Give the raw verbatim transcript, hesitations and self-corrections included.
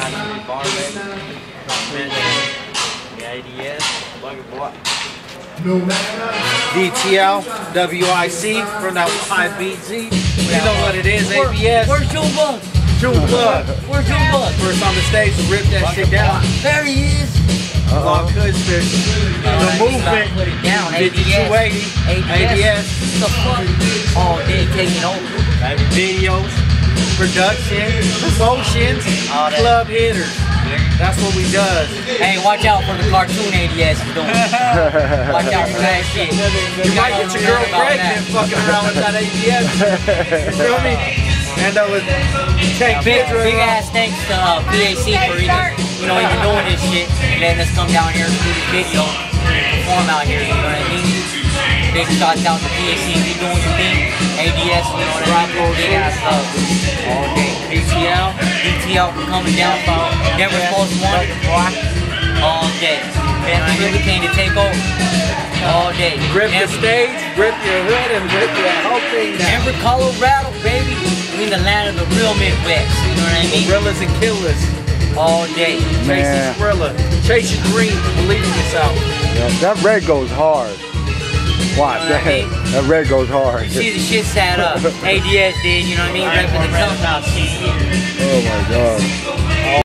Absolute bar, baby. The A D S, bugger boy. D T L, W I C, from that Y B Z. You know what it is, A B S. Where's Junebugg? Junebugg. Where's Junebugg? First on the stage to rip that shit down. There he is. Long Kushfish. The movement. Put it down. fifty-two eighty. A B S. The fuck? All day taking over. Videos, production, promotions, club hitters. That's what we does. Hey, watch out for the cartoon A D S doing. Watch out for that shit. You might get your girl pregnant fucking around with that A B S. You feel me? And that was take Big, kids big ass thanks to uh, P A C for even, you know, even doing this shit and letting us come down here and do this video and perform out here, you know what I mean? Big shots out to P A C if you're doing your thing. A D S, you know what I mean? Big ass love. All day. D T L. D T L coming down from Denver Post one. All day. Ben really came to take over. All day. Rip the stage, rip your hood, and rip your whole thing down. Denver, Colorado, baby. We in the land of the real Midwest. You know what I mean? Gorillas and killers. All day. Chasing Skrilla. Chase your dreams. Believe in yourself. Yeah, that red goes hard. Watch, You know that, I mean? that red goes hard. You see the shit sat up. A D S did, you know what I mean? Repping the jump out shit. Oh my god.